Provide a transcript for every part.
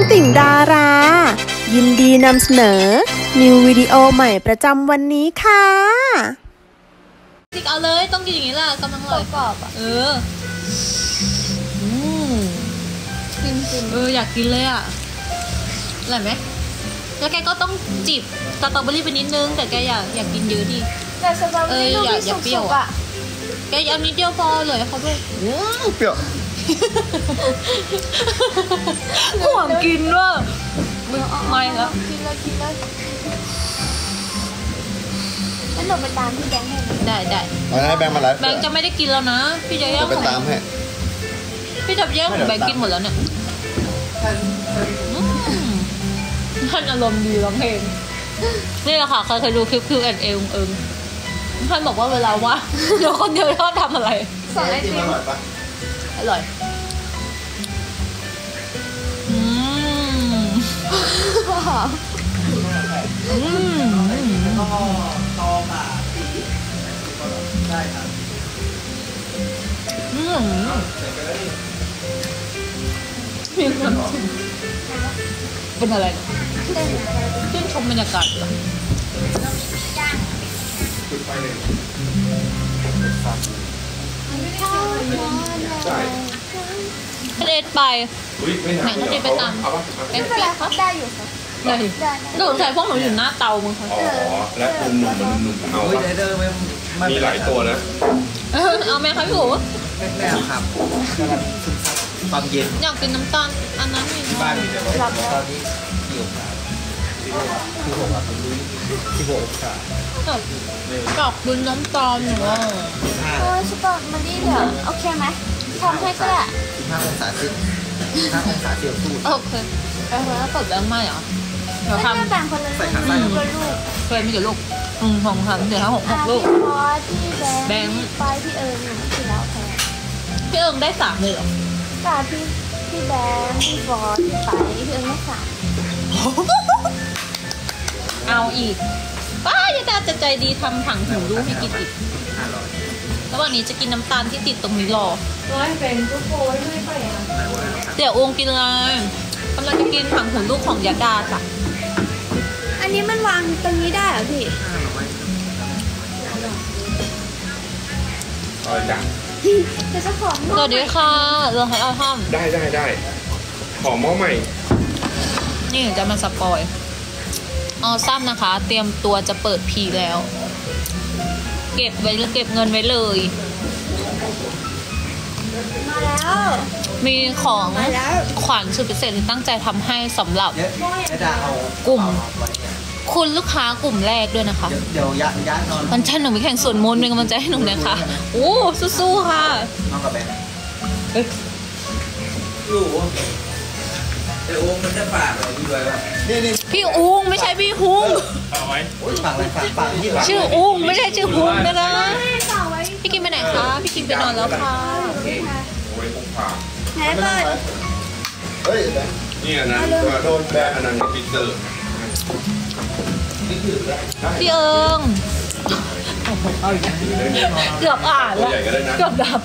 ติ่งดารายินดีนำเสนอนิววิดีโอใหม่ประจำวันนี้ค่ะติ๊กเอาเลยต้องกินอย่างนี้แหละกำลังอร่อยกรอบอ่ะอยากกินเลยอ่ะอร่อยไหมแล้วแกก็ต้องจิบสตรอเบอรี่ไปนิดนึงแต่แกอยากกินเยอะดิแต่สตรอเบอรี่ลูกที่สุกๆอ่ะแกเอานิดเดียวพอเลยเขาด้วยเปรี้ยวห่วงกินว่ะไม่แล้วกินเลยงั้นหนูไปตามพี่แบงค์ให้ได้เอาให้แบงค์มาไลฟ์แบงค์จะไม่ได้กินแล้วนะพี่จะแย่งไปตามให้พี่จะแย่งของแบงค์กินหมดแล้วเนี่ยท่านอารมณ์ดีร้องเพลงนี่แหละค่ะเคยดูคลิปคือเอิงท่านบอกว่าเวลาว่าเดี๋ยวคนเดียวชอบทำอะไรสอนไอติมอร่อยเป็นอะไรชื่นชมบรรยากาศเหรอทะเลไปไหนเขาจะไปตามไม่เป็นไรครับได้อยู่ครับได้หนูใส่พวกหนูอยู่หน้าเตามึงค่ะและหนุ่มเอามีหลายตัวนะเอาไหมคะพี่หูไม่เอาครับความเย็นอยากกินน้ำตาลอันนั้นที่บ้านมีแต่ว่าตอนนี้ที่6 องศาอยากกินน้ำตาลหนูสตรอเบอรี่เหรอโอเคไหมทำให้ก็ได้ 15 องศาเซลเซียสโอเคแล้วกดแล้วไม่เหรอเดี๋ยวทำแต่งคนละลูกเคยมีกี่ลูกของทำเดี๋ยวทั้ง6 ลูกที่แบงค์ไปที่หนูที่แล้วแทนพี่ได้3เลยเหรอกับพี่แบงค์พี่ฟอร์พี่ไปพี่ไม่3 เอาอีกป้ายายดาจะใจดีทำถังหูลูกให้กินอีกระหว่างนี้จะกินน้ำตาลที่ติดตรงนี้รอเป็นทุกคนไม่ไปอ่ะเดี๋ยวองกินเลยกำลังจะกินถังหูลูกของยาดาจ้ะอันนี้มันวางตรงนี้ได้เหรอพี่จ้ะจะจะของสวัสดีค่ะเราให้เอาห้ามได้ขอหม้อใหม่นี่จะมาสปอยซ้ำนะคะเตรียมตัวจะเปิดพีแล้วเก็บเงินไว้เลยมาแล้วมีของขวัญสุดพิเศษที่ตั้งใจทำให้สำหรับกลุ่มคุณลูกค้ากลุ่มแรกด้วยนะคะเดี๋ยวย้ายนอนวันจันทร์หนูมีแข่งส่วนมนต์เป็นกำลังใจให้หนูนะคะโอ้สู้ๆค่ะน้องกับแบงค์อยู่ไอโอ้มันจะปากอะไรด้วยวะนี่พี่อุ้งไม่ใช่พี่ฮุ้งปากอะไรปากที่ชื่ออุ้งไม่ใช่ชื่อฮุ้งนะพี่กินไปไหนคะพี่กินไปนอนแล้วค่ะโอ้ยพาไหนเปิดเฮ้ยนี่อันนั้นโดนแบนอันนั้นปิดเตอร์พี่เอิงเกือบอ่านแล้วเกือบดับ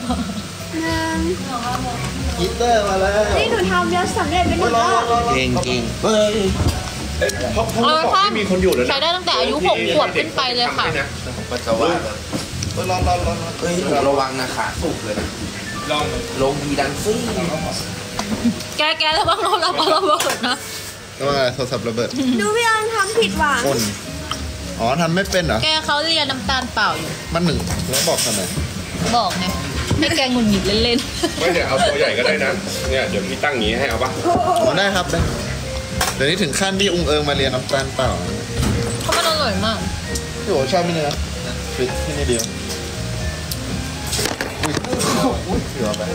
กีเตอร์มาแล้วนี่หนูทำแล้วสำเร็จเป็นหนึ่งรอบเก่งเฮ้ยห้องที่มีคนอยู่แล้วใช้ได้ตั้งแต่อายุ6 ขวบขึ้นไปเลยค่ะปัสสาวะลองเฮ้ยระวังนะขาสุกเลยลงดีดังซิ่งแกระวังระเบิดนะว่าโทรศัพท์ระเบิดดูพี่อังทำผิดหวังทำไม่เป็นเหรอแกเขาเรียนน้ำตาลเปล่าอยู่มัน1แล้วบอกทำไมบอกไงให้แกงุนหงิดเล่นๆไม่เดี๋ยวเอาตัวใหญ่ก็ได้นะเนี่ยเดี๋ยวพี่ตั้งงี้ให้เอาปะได้ครับได้เดี๋ยวนี้ถึงขั้นที่องค์เอิงมาเรียนน้ำตาลเปล่าเขามันอร่อยมากพี่โอ๋ชอบไหมเนี่ยฟิตที่นี่เดียวเสือไป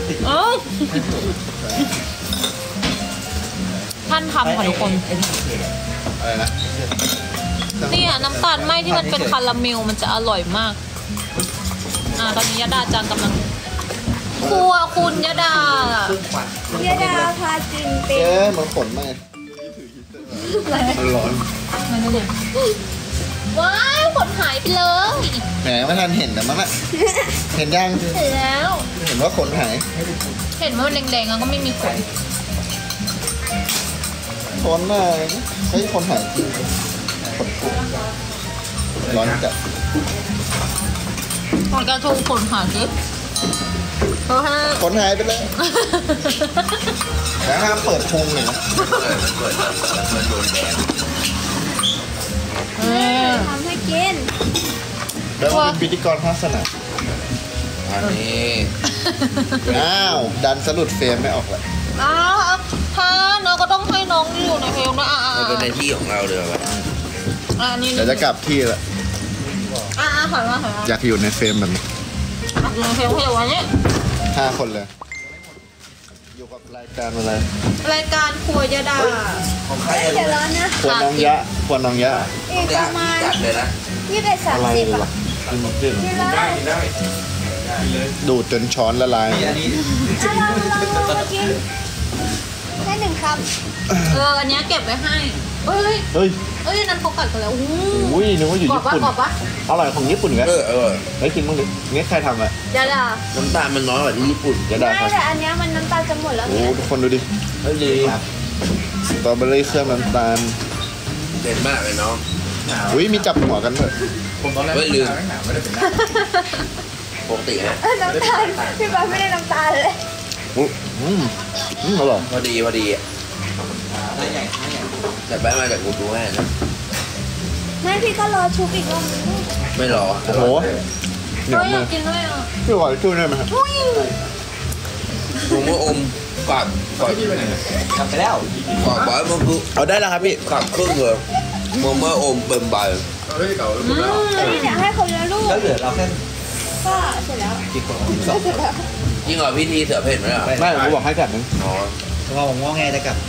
ท่านทำค่ะทุกคนอะไรนะนี่น้ำตาลไหมที่มันเป็นคาราเมลมันจะอร่อยมากตอนนี้ยาดาจังกำลังครัวคุณยาดาพากินเป็นมันขนไหมมันร้อนว้าวขนหายไปเลยแหมไม่ทันเห็นแต่มั้งอะเห็นยังเห็นแล้วเห็นว่าขนหายเห็นว่าแดงๆแล้วก็ไม่มีขนช้อนหน่อยเฮ้ยคนหายจริงคนร้อนจัดของแกถูกคนหาสิเพราะให้คนหายไปแล้วแล้วห้ามเปิดพุงเลยนะมันเปิดมันโดนแดดทำให้กินแล้วเป็นพิธีกรภาคสนามอันนี้อ้าวดันสลุดเฟรมไม่ออกเลยอ้าวถ้าน้องก็ต้องให้น้องอยู่ในเพลงด้วยมันเป็นในที่ของเราเดี๋ยวแบบอันนี้เดี๋ยวจะกลับที่ละถอยมาอยากอยู่ในเฟรมแบบนี้อยู่ในเพลงวันนี้ 5 คนเลย อยู่กับรายการอะไรรายการครัวยาดาของใครเดี๋ยวร้อนนะควรน้องยะควรน้องยะอีกประมาณจัดเลยนะอะไร 21-30 ล่ะอ่ะกินกินเลยดูดจนช้อนละลายลองมากินแค่1 คำอันนี้เก็บไว้ให้เฮ้ยเฮ้ยนั้นเขากัดกันแล้วอุ้ยนึกว่าอยู่กรอบญี่ปุ่นกรอบปะอร่อยของญี่ปุ่นกันเออเฮ้ยกินบ้างดินี่ใครทำอ่ะยาดาน้ำตาลมันน้อยกว่าที่ญี่ปุ่นจะได้คไม่รับแต่อันเนี้ยมันน้ำตาลจะหมดแล้วโอ้เนี่ยทุกคนดูดิเฮ้ยดีสตรอเบอรี่เครื่องน้ำตาลเด่นมากเลยน้องอุ้ยมีจับหัวกันด้วยเฮ้ยลืมปกติฮะน้ำตาลพี่บอลไม่ได้น้ำตาลเลยอร่อยพอดีอ่ะแต่ไปมาจากกูดูให้นะไม่พี่ก็รอชุบอีกรอบนึงไม่รอโอ้โหเหนียวอมืยาอกกินด้วยอ่ะพี่ขอช่วยได้ไหมครับผมว่าอมกัดทำไปแล้วกัดไปมันคือเอาได้แล้วครับพี่กัดครึ่งเลยผมว่าอมเป็นใบอันนี้เนี่ยให้คนละลูกแล้วเหลือเราแค่ก็เสร็จแล้วกี่คนก็เสร็จแล้วยิ่งกว่าพิธีเสือเพ่นไหมล่ะไม่ผมบอกให้กัดนึงอ๋อเพราะว่าผมง้อแงจะกลับ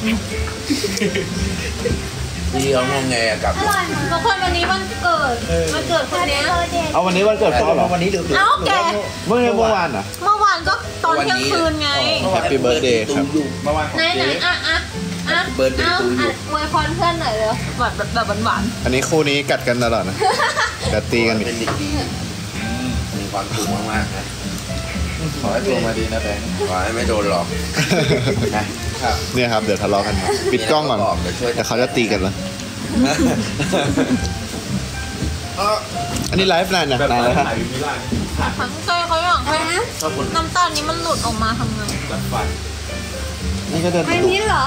พิธีเขางงแงกับอร่อยมั้ยทุกคนวันนี้วันเกิดคนเนี้ยเอาวันนี้วันเกิดพ่อเหรอวันนี้ดูเอ้าแกเมื่อวานอ่ะเมื่อวานก็ตอนเที่ยงคืนไง Happy birthday ครับไหนอวยพรเพื่อนหน่อยเร็วแบบหวานอันนี้คู่นี้กัดกันตลอดนะกัดตีกันอีกเป็นเด็กดีมีความสุขมากๆนะขอให้ตัวมาดีนะแบงค์ขอให้ไม่โดนหลอกนะเนี่ยครับเดี๋ยวทะเลาะกันปิดกล้องก่อนเดี๋ยวเขาจะตีกันแล้วอันนี้ไลฟ์นานนะนานแล้วครับๆทั้งใจเขาอยากให้น้ำตาลนี้มันหลุดออกมาทำไงนี่ก็เดินไม่พิ้นเหรอ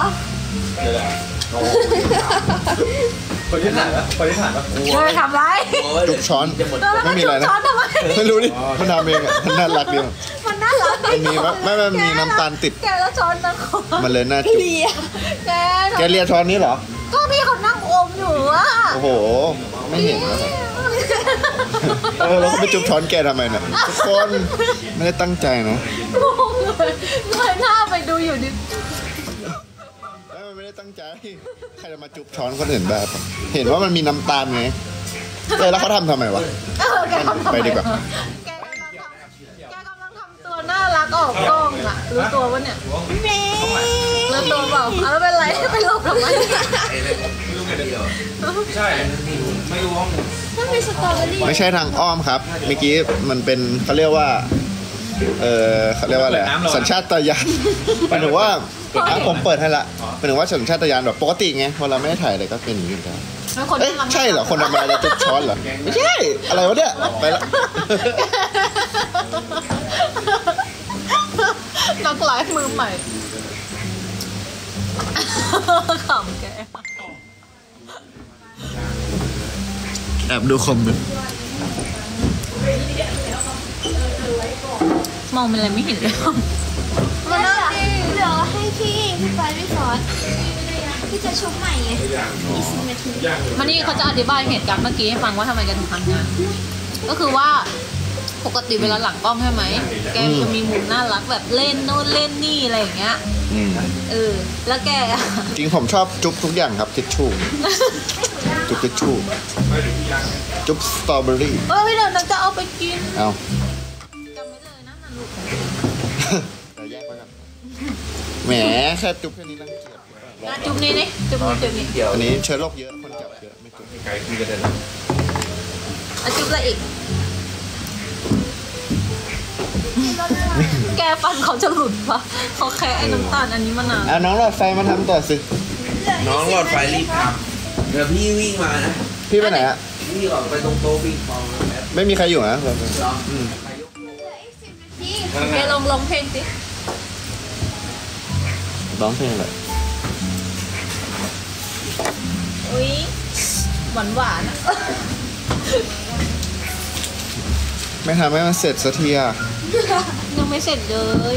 คนที่ถ่ายปะคนที่ถ่ายปะเฮ้ยทำไรจุกช้อนไม่มีอะไรนะช้อนทำไมไม่รู้ดิมันทำเองอ่ะมันน่ารักดีมันน่ารักมันมีมันมีน้ำตาลติดแกแล้วช้อนนั่งมันเลยน่าจุกแกแกเลียช้อนนี้เหรอก็พี่เขานั่งอมอยู่อะโอ้โหไม่เห็นแล้วเหรอแล้วเขาไปจุบช้อนแกทำไมเนี่ยทุกคนไม่ได้ตั้งใจนะงงเลยเงยหน้าไปดูอยู่ดิมันไม่ได้ตั้งใจใครจะมาจุบช้อนคนอื่นได้ปะเห็นว่ามันมีน้ำตาลไงแล้วเขาทำไมวะแกทำทำไมไปดีกว่าแกกำลังทำตัวน่ารักออกกล้องอะรู้ตัวปะเนี่ยรู้ตัวเปล่าแล้วเป็นไรไปหลบทำไมไอ้เรื่องเดียวใช่ไม่รู้ห้องต้องมีสตรอเบอรี่ไม่ใช่ทางอ้อมครับ เมื่อกี้มันเป็นเขาเรียกว่าเขาเรียกว่าอะไรสัญชาตญาณหมายถึงว่าผมเปิดให้ละหมายถึงว่าสัญชาตญาณแบบปกติไงพอเราไม่ได้ถ่ายอะไรก็เป็นอย่างนี้กันเป็นคนเอ้ยน่ารักใช่เหรอคนธรรมดาจะจุบช้อนเหรอไม่ใช่อะไรวะเนี่ยไปละนักไลฟ์มือใหม่ขำแกแอบดูคอมเมนต์มองเป็นอะไรไม่เห็นเลยมาเดี๋ยวให้พี่ไปพี่สอนพี่จะชุบใหม่ไงอีก10 นาทีมันนี่เขาจะอธิบายเหตุการณ์เมื่อกี้ให้ฟังว่าทำไมแกถึงทำงานก็คือว่าปกติเวลาหลังกล้องใช่ไหมแกจะมีมุมน่ารักแบบเล่นโน่นเล่นนี่อะไรอย่างเงี้ยแล้วแกจริงผมชอบจุ๊บทุกอย่างครับทิชชู่จุ๊บทิชชู่จุ๊บสตรอเบอรี่เดี๋ยวเราจะเอาไปกินเอาจำไว้เลยนะลูกแต่แยกไปกันแหมแค่จุ๊บแค่นี้รังเกียจจุ๊บนี่นี่จุ๊บนี่เดียวอันนี้เชื้อโรคเยอะคนจับเยอะไม่จุ๊บไกลคุยกันเลยจุ๊บอะไรอีกแกฟันเขาจะหลุดปะเขาแค่ไอ้น้ำตาลอันนี้มานานน้องหลอดไฟมาทำต่อสิน้องหลอดไฟรีบทำเดี๋ยวพี่วิ่งมานะพี่ไปไหนอะพี่ออกไปตรงโต๊ะปิงปองนะแป๊บไม่มีใครอยู่นะเหลืออีก10 นาทีแกลองเพลงสิร้องเพลงเลยอุ้ยหวานอะไม่ทำให้มันเสร็จสักทีอะยังไม่เสร็จเลย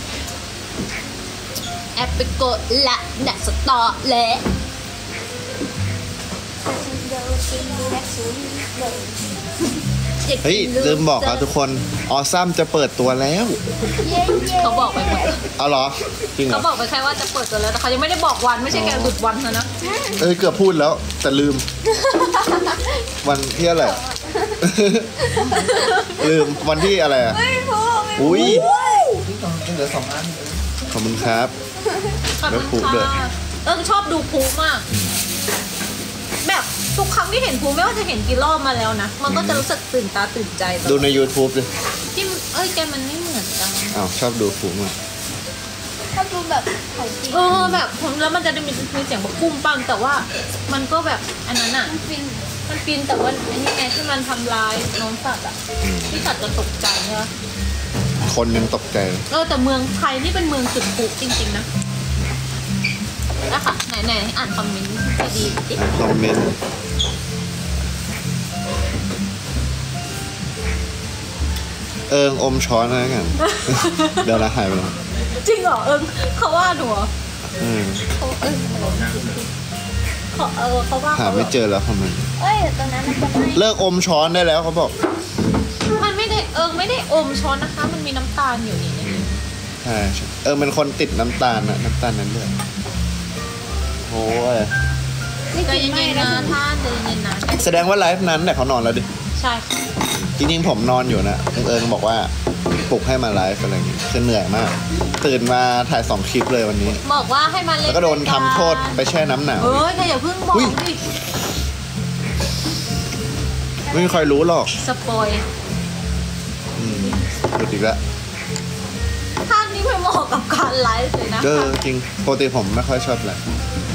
แอปไปกดละดัดสตอและเฮ้ยลืมบอกครับทุกคนออซัมจะเปิดตัวแล้วเขาบอกไปหมดเอาเหรอจริงเหรเขาอบอกไปแค่ว่าจะเปิดตัวแล้วแต่เขายังไม่ได้บอกวันไม่ใช่แกหลุดวันเธอนะเอ้ยเกือบพูดแล้วแต่ลืม วันที่อะไร ลืมวันที่อะไรอ่ะอุ้ยเหลือ2 อันขอบคุณครับขอบแล้วภูคุณด้วยค่ะชอบดูภูมาก แบบทุกครั้งที่เห็นภูไม่ว่าจะเห็นกี่รอบมาแล้วนะมันก็จะรู้สึกตื่นตาตื่นใจตลอดูใน YouTube ดิที่แกมันไม่เหมือนกันอ้าวชอบดูฟูมากถ้าดูแบบของจริงแบบแล้วมันจะมีเสียงแบบปุ้มปังแต่ว่ามันก็แบบอันนั้นอ่ะฟินมันปีนแต่ว่าอันนี้ไงที่มันทำร้ายน้องสัตว์อ่ะที่สัตว์จะตกใจใช่ไหมคนยังตกใจแต่เมืองไทยนี่เป็นเมืองจุดพลุจริงๆนะนะคะไหนอ่านคอมเมนต์ดีๆดิคอมเมนต์อมช้อนอะไรกัน เดี๋ยวนะหายไปแล้วจริงเหรอเขาว่าหนูเหรอ เขาเขาว่าหาไม่เจอแล้วคอมเมนต์เอ้ยตรงนั้นมันจะไม่เลิกอมช้อนได้แล้วเขาบอกมันไม่ได้ไม่ได้อมช้อนนะคะ มันมีน้ำตาลอยู่นี่ในนี้ใช่ใช่มันคนติดน้ำตาลนะน้ำตาลนั้นเลยโอ้ยใจเย็นๆนะท่านใจเย็นๆนะแสดงว่าไลฟ์นั้นแต่เขานอนแล้วดิใช่ค่ะจริงๆผมนอนอยู่นะบอกว่าปลุกให้มาไลฟ์อะไรอย่างงี้คือเหนื่อยมาก ตื่นมาถ่าย2 คลิปเลยวันนี้บอกว่าให้มาเล่นแล้วก็โดนทำโทษไปแช่น้ำหนาวแกอย่าเพิ่งบอกอุ๊ยดิไม่มีใครรู้หรอกสปอยหลุดอีกแล้วท่านนี้ไม่เหมาะกับการไลฟ์เลยนะจริงปกติผมไม่ค่อยชอบแหละ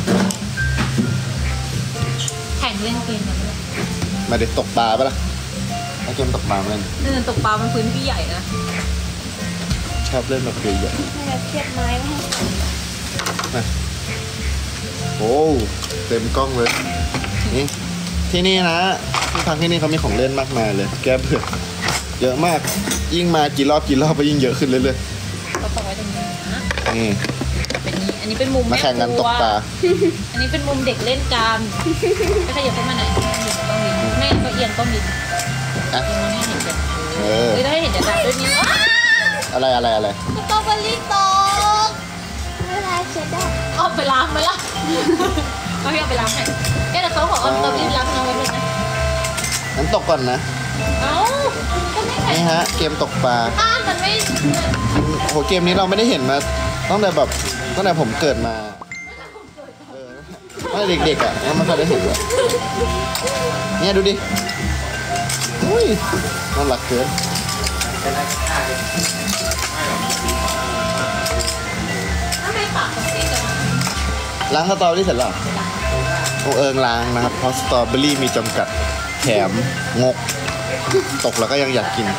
แข่งเล่นเกมกันด้วยมาเด็กตกปลาปะล่ะไอเกมตกปลามาเล่นตกปลามันพื้นที่ใหญ่นะชอบเล่นแบบใหญ่ไม่ได้เทียบไม้ไม่ให้ๆโอ้เต็มกล้องเลยนี่ที่นี่นะที่นี่เขามีของเล่นมากมายเลย แก้เบื่อเยอะมากยิ่งมากี่รอบก็ยิ่งเยอะขึ้นเรื่อยก็ปล่อยไว้ตรงนี้นะๆนี่เป็นนี้อันนี้เป็นมุมมาแข่งกันตกปลาอันนี้เป็นมุมเด็กเล่นกันไม่ขยับเข้ามาไหนไม่งั้นก็เอียงต้องดินอ่ะเอียงมันไม่เห็นจะเออต้องให้เห็นจะดับด้วยนี้อะไรสตรอเบอรี่ตกเวลาเช็ดได้เอาไปล้างไหมล่ะเอาพี่เอาไปล้างให้แต่เขาขอเอาสตรอเบอรี่ล้างเอาไว้เลยนะงั้นตกก่อนนะเอ้าก็ไม่เห็นนี่ฮะเกมตกปลามันไม่โหเกมนี้เราไม่ได้เห็นมาตั้งแต่ผมเกิดมาตั้งแต่เด็กๆอ่ะเราไม่เคยได้เห็นเลยเนี่ยดูดิอุ้ยน่ารักเกินถ้าไม่ปากของซีกันล้างสตรอเบอรี่เสร็จแล้วล้างนะครับเพราะสตรอเบอรี่มีจำกัดแถมงกตกแล้วก็ยังอยากกิน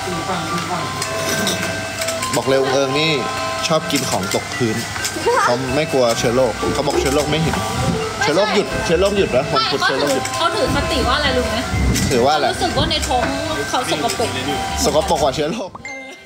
บอกเลยนี่ชอบกินของตกพื้นเขาไม่กลัวเชื้อโรคเขาบอกเชื้อโรคไม่เห็นเชื้อโรคหยุดนะผมไม่ขุดเชื้อโรคหยุดเขาถือคติว่าอะไรรู้ไหมถือว่าอะไรรู้สึกว่าในท้องเขาสกปรกสกปรกกว่าเชื้อโรค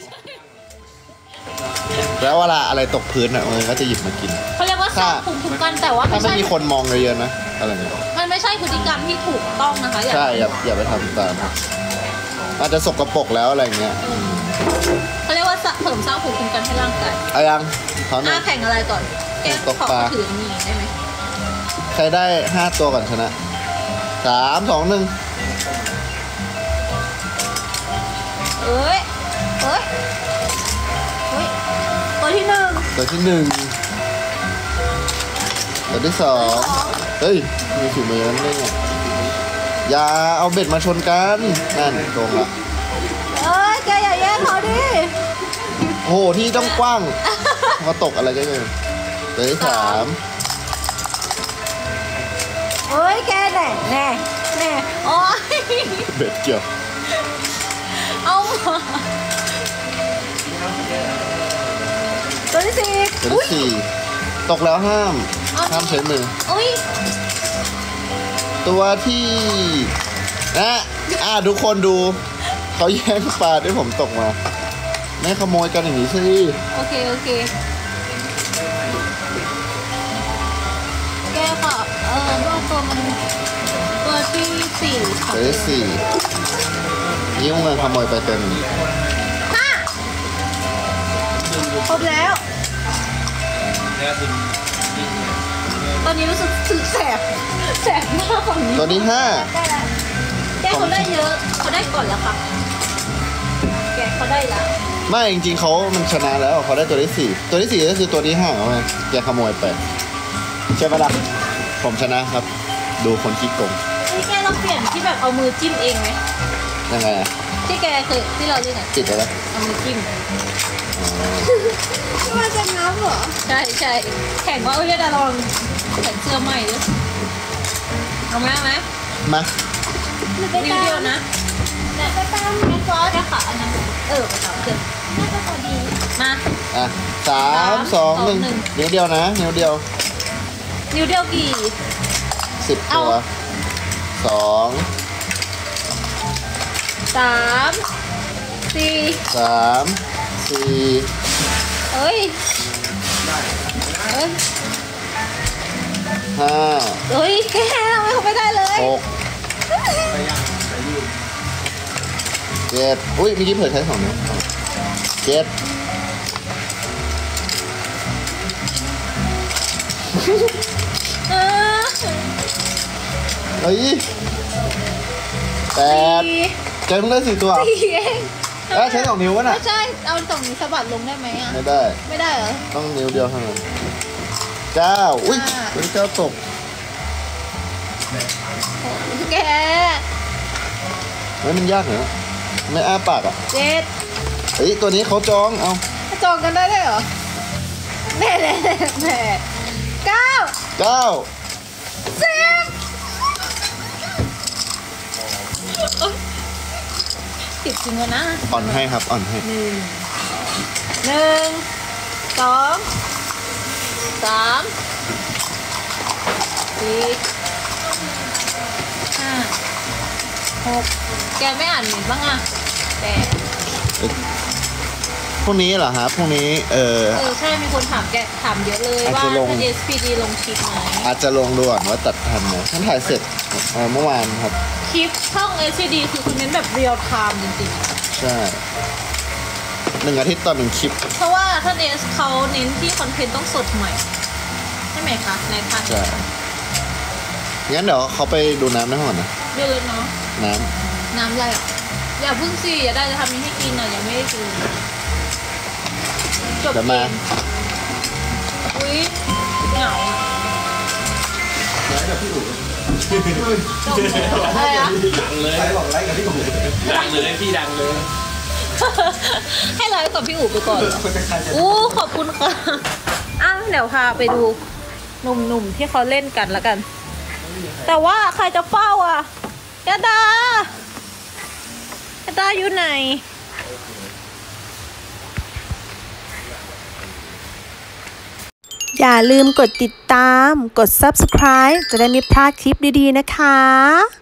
แล้วเวลาอะไรตกพื้นอ่ะมันก็จะหยิบมากินเขาเรียกว่าสร้างภูมิคุ้มกันแต่ว่าถ้าไม่ไม่ใช่มีคนมองเยอะๆนะอะไรเงี้ยมันไม่ใช่พฤติกรรมที่ถูกต้องนะคะใช่อย่าไปทำตามอาจจะสกปรกแล้วอะไรเงี้ยเขาเรียกว่าเสริมสร้างภูมิคุ้มกันให้ร่างกายเอายังเขาเนี่ยแข่งอะไรก่อนแกตกขอปลาถือนี่ได้ไหมใครได้5 ตัวก่อนชนะ3 2 1 เอ้ยตัวที่หนึ่งตัวที่1ตัวที่2เฮ้ยมีฝีมือนั้นได้ไงอย่าเอาเบ็ดมาชนกันนั่นตรงละแกอย่าแย่งเขาดิโอ้โหที่ต้องกว้าง ก็ตกอะไรก็เลยตัวที่3 ยแกแน่โอ้ยเบ็ดเกี่ยวเอามาตัวที่สี่ตัวที่สี่ตกแล้วห้ามใช้มืออุ้ยตัวที่ทุกคนดูเขาแย่งปลาที่ผมตกมาไม่ขโมยกันอย่างนี้สิโอเคแกค่ะว่าตัวมันตัวที่สี่ตัวที่สี่นี่เงินขโมยไปเป็นครบแล้วตอนนี้รู้สึกแสบมากฝั่งนี้ตัวที่ห้าแกเขาได้เยอะเขาได้ก่อนแล้วครับแกเขาได้แล้วไม่จริงๆมันชนะแล้วเขาได้ตัวที่สี่ตัวที่สี่ก็คือตัวที่ห้าเอาไงแกขโมยไปใช่ปะล่ะผมชนะครับ ดูคนขี้โกงนี่แกเราเปลี่ยนที่แบบเอามือจิ้มเองไหมยังไงอ่ะที่แกเคยที่เราเล่นอ่ะติดอะไรเอามือจิ้มมันจะนับเหรอใช่แข่งว่าจะลองใส่เสื้อใหม่ด้วยเอาไหมมาหรือไปนิ้วตามเดียวนะไปตามแมนฟอสแค่ขาอันนั้นไปตามเกินน่าจะพอดีมาอ่ะ3 2 1นิ้วเดียวนะนิ้วเดียวนิ้วเดียวกี่ 10 ตัวสามสี่ 2 3 4 เอ้ย 5 เฮ้ยแกทำไมเขาไม่ได้เลย 6 7อุ้ยเมื่อกี้เผยใช้2 นิ้ว7 เออเฮ้ย8แกเพิ่งได้4 ตัวสี่เองใช้2 นิ้ววะน่ะไม่ใช่เอาสองนิ้วสะบัดลงได้ไหมอ่ะไม่ได้ไม่ได้เหรอต้องนิ้วเดียวเท่านั้น9อุ้ยเป็น9ตกแกเฮ้ยมันยากเหรอไม่อ้าปากอ่ะเจ็ดเฮ้ยตัวนี้เขาจองเอาจองกันได้ด้วยเหรอแม่เก้า 9 สิบสิบจริงวะนะอ่อนให้ครับอ่อนให้หนึ่งสองสามสี่ห้าหกแกไม่อ่านหนึ่งบ้างอ่ะแปดพรุ่งนี้เหรอครับพรุ่งนี้ใช่มีคนถามแกถามเยอะเลยอาจว่าจะลงถ้า SPD ลงคลิปไหมอาจจะลงด่วนว่าตัดทันไหมท่านถ่ายเสร็จเมื่อวานครับคลิปช่อง SPD คือคุณเน้นแบบเรียลไทม์จริงใช่1 อาทิตย์ต่อ1 คลิปๆ เพราะว่าท่านเอสเขาเน้นที่คอนเทนต์ต้องสดใหม่ ใช่ไหมคะในพันใช่ งั้นเดี๋ยวเขาไปดูน้ำในห้องก่อนนะเยอะเลยเนาะน้น้ำอะไรอ่ะอย่าเพิ่งสิอย่าได้จะทำนี้ให้กินอ่ะยังไม่ได้กินจบำเดี๋ยวเกมามอุ้ยเหงาอ่ะจบแล้วอะไรอ่ะดังเลยพี่ดังเลยให้ไลฟ์กับพี่อู๋ไปก่อนเหรออู้ขอบคุณค่ะอ้าวเดี๋ยวพาไปดูหนุ่มๆที่เขาเล่นกันแล้วกัน แต่ว่าใครจะเฝ้าอ่ะยาดาอยู่ไหนอย่าลืมกดติดตาม กด subscribe จะได้ไม่พลาดคลิปดีๆนะคะ